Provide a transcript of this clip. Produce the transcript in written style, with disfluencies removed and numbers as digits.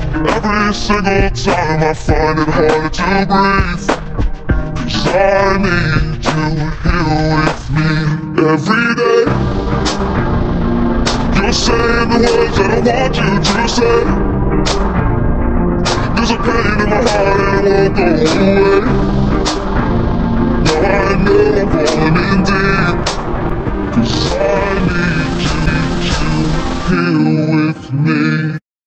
Every single time I find it harder to breathe, 'cause I need you here with me every day. You're saying the words that I want you to say. There's a pain in my heart and it won't go away. Now I know I'm falling in deep, 'cause I need you here with me.